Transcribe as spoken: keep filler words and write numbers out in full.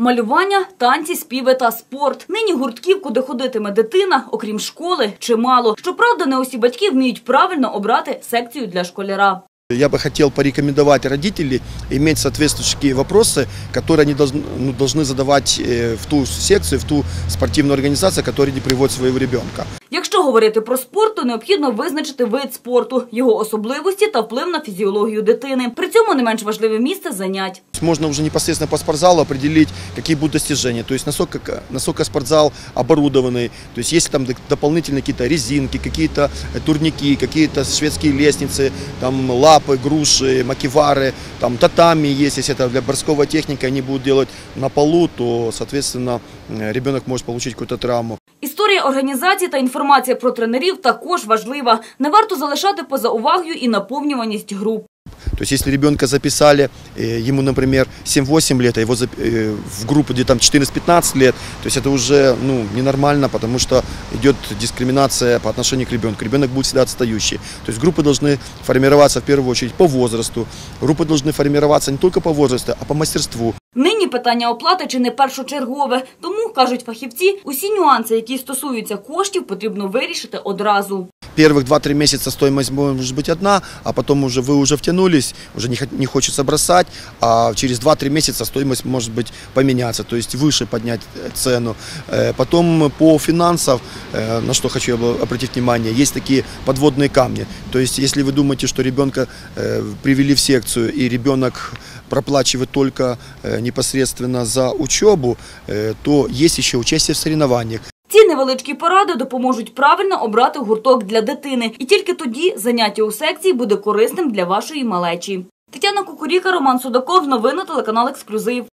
Малювання, танці, співи та спорт. Нині гуртків, куди ходитиме дитина, окрім школи, чимало. Щоправда, не усі батьки вміють правильно обрати секцію для школяра. Я бы хотел порекомендовать родителей иметь соответствующие вопросы, которые они должны, ну, должны задавать в ту секцию, в ту спортивную организацию, которая не приводит своего ребенка. Якщо говорити про спорт, то необхідно визначити вид спорту, його особливості та вплив на фізіологію дитини. При цьому не менш важливе місце занять. Можно уже непосредственно по спортзалу определить, какие будут достижения, то есть насколько, насколько спортзал оборудованный, то есть есть там дополнительные какие-то резинки, какие-то турники, какие-то шведские лестницы, там лапы, груши, макевары, там татами есть, если это для борского техника, они будут делать на полу, то, соответственно, ребенок может получить какую-то травму. Історія організації та інформація про тренерів також важлива. Не варто залишати поза увагою і наповнюваність груп. То есть, если ребенка записали, ему, например, семь-восемь лет, а его в группу где-то четырнадцать-пятнадцать лет, то есть это уже ну, ненормально, потому что идет дискриминация по отношению к ребенку. Ребенок будет всегда отстающий. То есть группы должны формироваться в первую очередь по возрасту. Группы должны формироваться не только по возрасту, а по мастерству. Нині питання оплати чи не першочергове. Тому, кажуть фахівці, усі нюанси, які стосуються коштів, потрібно вирішити одразу. Первых два-три месяца стоимость может быть одна, а потом уже вы уже втянулись, уже не, не хочется бросать, а через два-три месяца стоимость может быть поменяться, то есть выше поднять цену. Потом по финансам, на что хочу обратить внимание, есть такие подводные камни. То есть если вы думаете, что ребенка привели в секцию и ребенок проплачивает только непосредственно за учебу, то есть еще участие в соревнованиях. Ці невеличкі поради допоможуть правильно обрати гурток для дитини. І тільки тоді заняття у секції буде корисним для вашої малечі. Тетяна Кукуріка, Роман Судаков, новини телеканал «Ексклюзив».